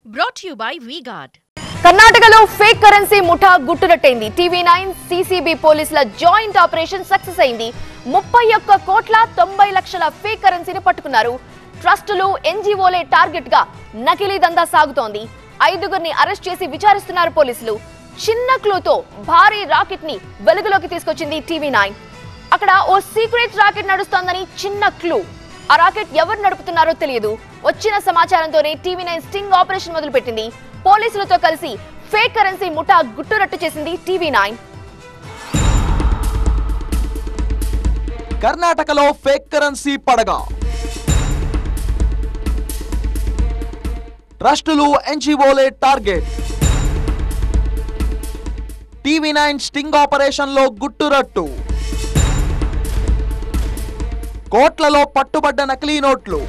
Brought to you by V-Guard. కర్ణాటకలో fake currency ముఠా గుట్టురట్టైంది. టీవీ9 సిసిబి పోలీసుల జాయింట్ ఆపరేషన్ సక్సెస్ అయింది. 31 కోట్ల 90 లక్షల ఫేక్ కరెన్సీని పట్టుకున్నారు. ట్రస్టులు ఎన్జీఓలే టార్గెట్ గా నకిలీ దందా సాగుతోంది. 5గురిని అరెస్ట్ చేసి విచారిస్తున్నారు పోలీసులు. చిన్న క్లూతో భారీ రాకెట్ ని వెలుగులోకి తీసుకొచ్చింది టీవీ9. అక్కడ ఓ సీక్రెట్ రాకెట్ నడుస్తోందని చిన్న క్లూ. ఆ రాకెట్ ఎవరు నడుపుతున్నారో తెలియదు. వచ్చిన సమాచారంతోనే టీవీ9 స్టింగ్ ఆపరేషన్ మొదలుపెట్టింది. పోలీసులతో కలిసి ఫేక్ కరెన్సీ ముఠా గుట్టురట్టు చేసింది టీవీ9. కర్ణాటకలో ఫేక్ కరెన్సీ పడగ. ట్రస్టులు ఎన్జీఓలే టార్గెట్. టీవీ9 స్టింగ్ ఆపరేషన్ లో గుట్టురట్టు. కోట్లలో పట్టుబడ్డ నకిలీ నోట్లు.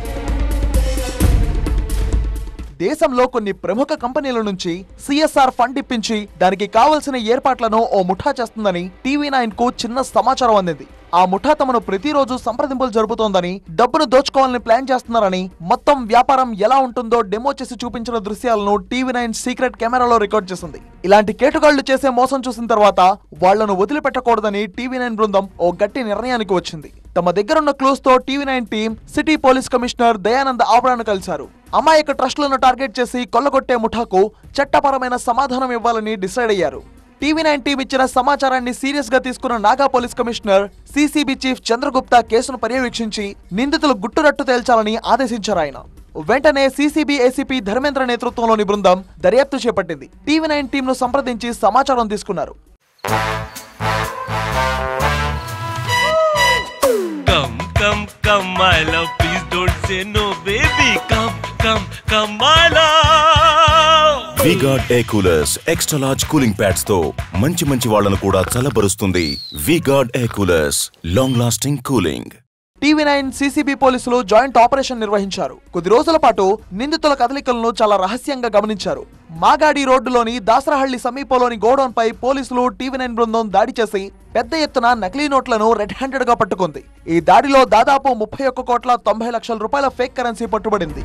దేశంలో కొన్ని ప్రముఖ కంపెనీల నుంచి సిఎస్ఆర్ ఫండ్ ఇప్పించి దానికి కావలసిన ఏర్పాట్లను ఓ ముఠా చేస్తుందని టీవీ9 కు చిన్న సమాచారం అందింది. ఆ ముఠా తమను ప్రతిరోజు సంప్రదింపులు జరుపుతోందని, డబ్బును దోచుకోవాలని ప్లాన్ చేస్తున్నారని, మొత్తం వ్యాపారం ఎలా ఉంటుందో డెమో చేసి చూపించిన దృశ్యాలను టీవీ9 సీక్రెట్ కెమెరాలో రికార్డ్ చేసింది. ఇలాంటి కేటుగాళ్లు చేసే మోసం చూసిన తర్వాత వాళ్లను వదిలిపెట్టకూడదని టీవీ9 బృందం ఓ గట్టి నిర్ణయానికి వచ్చింది. తమ దగ్గరున్న క్లూస్ తో TV nine team city police commissioner Dayanand ఆబ్రాను కలిశారు. అమాయక ట్రస్టులను టార్గెట్ చేసి కొల్లగొట్టే ముఠాకు చట్టపరమైన సమాధానం ఇవ్వాలని డిసైడ్ అయ్యారు. టీవీ9 టీం ఇచ్చిన సమాచారాన్ని సీరియస్ గా తీసుకున్న నాగా police commissioner CCB chief Chandragupta కేసును పర్యవేక్షించి నిందితులు గుట్టురట్టు తేల్చాలని ఆదేశించారు. ఆయన వెంటనే సిసిబి ఏసీపీ ధర్మేంద్ర నేతృత్వంలోని బృందం దర్యాప్తు చేపట్టింది. టీవీ9 టీంను సంప్రదించి సమాచారం తీసుకున్నారు. Come, my love, please don't say no, baby. Come, my love. V-Guard Air Coolers extra large cooling pads తో మంచి వాళ్ళను కూడా చల్లబరుస్తుంది. V-Guard Air Coolers long lasting cooling. TV nine CCB పోలీసులు జాయింట్ ఆపరేషన్ నిర్వహించారు. కొద్ది రోజుల పాటు నిందితుల కదలికలను చాలా రహస్యంగా గమనించారు. మాగాడి రోడ్డులోని దాసరహళ్లి సమీపంలోని గోడౌన్ పై పోలీసులు టీవీ9 బృందం దాడి చేసి పెద్ద ఎత్తున నకిలీ నోట్లను రెడ్ హ్యాండెడ్ గా పట్టుకుంది. ఈ దాడిలో దాదాపు 31 కోట్ల 90 లక్షల రూపాయల ఫేక్ కరెన్సీ పట్టుబడింది.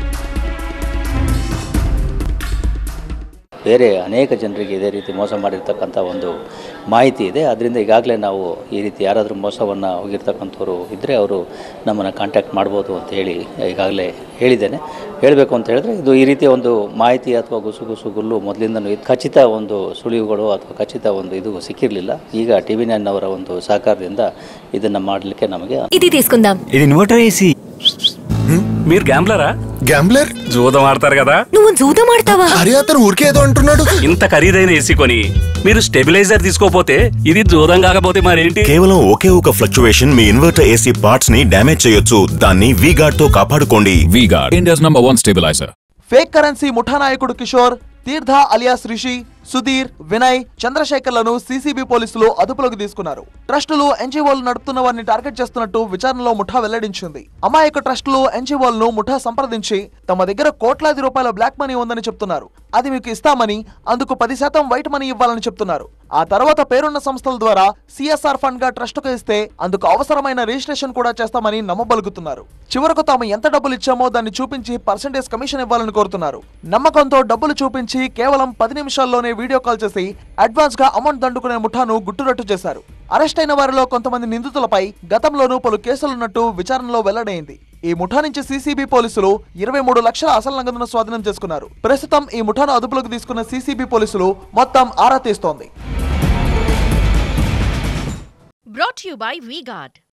ಬೇರೆ ಅನೇಕ ಜನರಿಗೆ ಇದೇ ರೀತಿ ಮೋಸ ಮಾಡಿರ್ತಕ್ಕಂಥ ಒಂದು ಮಾಹಿತಿ ಇದೆ. ಅದರಿಂದ ಈಗಾಗಲೇ ನಾವು ಈ ರೀತಿ ಯಾರಾದರೂ ಮೋಸವನ್ನು ಹೋಗಿರ್ತಕ್ಕಂಥವ್ರು ಇದ್ದರೆ ಅವರು ನಮ್ಮನ್ನು ಕಾಂಟ್ಯಾಕ್ಟ್ ಮಾಡ್ಬೋದು ಅಂತ ಹೇಳಿ ಈಗಾಗಲೇ ಹೇಳಿದ್ದೇನೆ. ಹೇಳಬೇಕು ಅಂತ ಹೇಳಿದ್ರೆ ಇದು ಈ ರೀತಿಯ ಒಂದು ಮಾಹಿತಿ ಅಥವಾ ಗುಸುಗುಳ್ಳು ಮೊದಲಿಂದನೂ ಇದು ಖಚಿತ ಒಂದು ಸುಳಿವುಗಳು ಅಥವಾ ಖಚಿತ ಒಂದು ಇದು ಸಿಕ್ಕಿರಲಿಲ್ಲ. ಈಗ ಟಿವಿ9 ಅವರ ಒಂದು సహకారದಿಂದ ಇದನ್ನು ಮಾಡಲಿಕ್ಕೆ ನಮಗೆ ఇది తీసుకుందాం. ఇది ఇన్వర్టర్ ఏసీ. మీరు గ్యాంబ్లరా? గ్యాంబ్లర్ జూదం ఆడతారు కదా. నువ్వు జూదం ఆడతావా? అరే అతను ఊరికే ఏదో అంటున్నాడు. ఇంత ఖరీదైన ఏసీ కొని మీరు స్టెబిలైజర్ తీసుకోపోతే ఇది జూదం కాకపోతే మరేంటి? కేవలం ఒకే ఒక ఫ్లక్చువేషన్ మీ ఇన్వర్టర్ ఏసీ పార్ట్స్ ని డ్యామేజ్ చేయొచ్చు. దాన్ని V-Guard తో కాపాడుకోండి. V-Guard, India's #1 stabilizer. Fake currency ముఠా నాయకుడు కిషోర్, తీర్థ అలియాస్ రిషి, సుధీర్, వినయ్, చంద్రశేఖర్లను సిసిబి పోలీసులు అదుపులోకి తీసుకున్నారు. ట్రస్టులు ఎన్జీఓలు నడుపుతున్న వారిని టార్గెట్ చేస్తున్నట్టు విచారణలో ముఠా వెల్లడించింది. అమాయక ట్రస్టులు ఎన్జీఓలను ముఠా సంప్రదించి తమ దగ్గర కోట్లాది రూపాయల బ్లాక్ మనీ ఉందని చెప్తున్నారు. అది మీకు ఇస్తామని, అందుకు 10% వైట్ మనీ ఇవ్వాలని చెప్తున్నారు. ఆ తర్వాత పేరున్న సంస్థల ద్వారా సిఎస్ఆర్ ఫండ్ గా ట్రస్టుకు ఇస్తే అందుకు అవసరమైన రిజిస్ట్రేషన్ కూడా చేస్తామని నమ్మబలుగుతున్నారు. చివరకు తాము ఎంత డబ్బులు ఇచ్చామో దాన్ని చూపించి పర్సెంటేజ్ కమిషన్ ఇవ్వాలని కోరుతున్నారు. నమ్మకంతో డబ్బులు చూపించి కేవలం 10 నిమిషాల్లోనే వీడియో కాల్ చేసి అడ్వాన్స్ గా అమౌంట్ దండుకునే ముఠాను గుట్టురట్టు చేశారు. అరెస్ట్ అయిన వారిలో కొంతమంది నిందితులపై గతంలోనూ పలు కేసులున్నట్టు విచారణలో వెల్లడైంది. ఈ ముఠా నుంచి సిసిబి పోలీసులు 23 లక్షల అసలు నగదును స్వాధీనం చేసుకున్నారు. ప్రస్తుతం ఈ ముఠాను అదుపులోకి తీసుకున్న సిసిబి పోలీసులు మొత్తం ఆరా తీస్తోంది. Brought to you by V-Guard.